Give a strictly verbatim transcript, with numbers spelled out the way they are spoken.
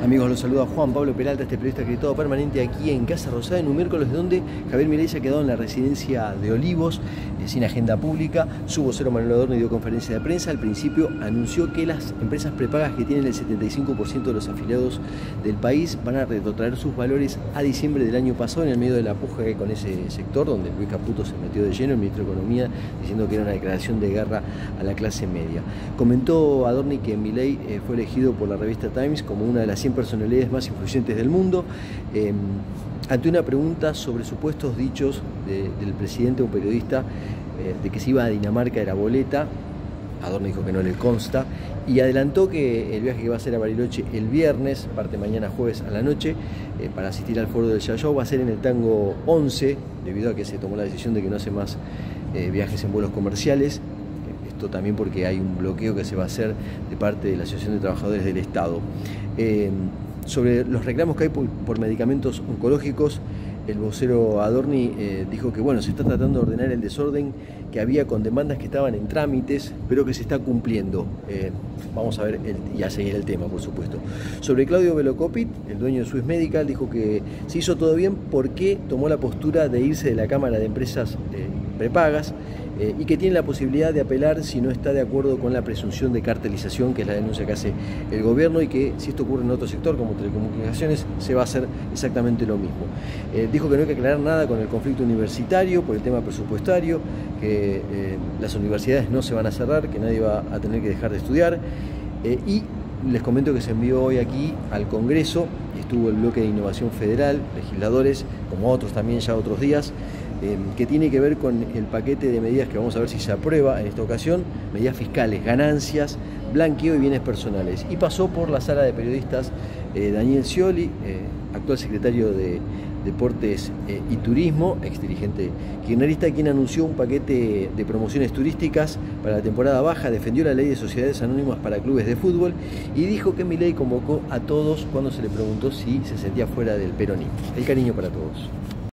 Amigos, los saluda Juan Pablo Peralta, este periodista acreditado permanente aquí en Casa Rosada, en un miércoles donde Javier Milei se ha quedado en la residencia de Olivos, eh, sin agenda pública. Su vocero Manuel Adorni dio conferencia de prensa. Al principio anunció que las empresas prepagas que tienen el setenta y cinco por ciento de los afiliados del país van a retrotraer sus valores a diciembre del año pasado, en el medio de la puja que hay con ese sector, donde Luis Caputo se metió de lleno, el ministro de Economía, diciendo que era una declaración de guerra a la clase media. Comentó Adorni que Milei eh, fue elegido por la revista Times como una de las cien personalidades más influyentes del mundo. Eh, ante una pregunta sobre supuestos dichos de, del presidente o un periodista eh, de que se iba a Dinamarca era boleta, Adorni dijo que no le consta y adelantó que el viaje que va a hacer a Bariloche el viernes, parte mañana jueves a la noche, eh, para asistir al foro del Yayó, va a ser en el Tango once, debido a que se tomó la decisión de que no hace más eh, viajes en vuelos comerciales. Esto también porque hay un bloqueo que se va a hacer de parte de la Asociación de Trabajadores del Estado. Eh, sobre los reclamos que hay por, por medicamentos oncológicos, el vocero Adorni eh, dijo que bueno, se está tratando de ordenar el desorden que había con demandas que estaban en trámites, pero que se está cumpliendo. Eh, vamos a ver el, y a seguir el tema, por supuesto. Sobre Claudio Velocopit, el dueño de Swiss Medical, dijo que se hizo todo bien porque tomó la postura de irse de la Cámara de Empresas eh, Prepagas, Eh, y que tiene la posibilidad de apelar si no está de acuerdo con la presunción de cartelización, que es la denuncia que hace el gobierno, y que si esto ocurre en otro sector como telecomunicaciones se va a hacer exactamente lo mismo. Eh, dijo que no hay que aclarar nada con el conflicto universitario por el tema presupuestario, que eh, las universidades no se van a cerrar, que nadie va a tener que dejar de estudiar, eh, y les comento que se envió hoy aquí al Congreso, estuvo el bloque de innovación federal, legisladores, como otros también ya otros días, eh, que tiene que ver con el paquete de medidas que vamos a ver si se aprueba en esta ocasión, medidas fiscales, ganancias, blanqueo y bienes personales. Y pasó por la sala de periodistas eh, Daniel Scioli, eh, actual secretario de Deportes eh, y Turismo, ex dirigente kirchnerista, quien anunció un paquete de promociones turísticas para la temporada baja, defendió la ley de sociedades anónimas para clubes de fútbol y dijo que Milei convocó a todos cuando se le preguntó si se sentía fuera del peronismo. El cariño para todos.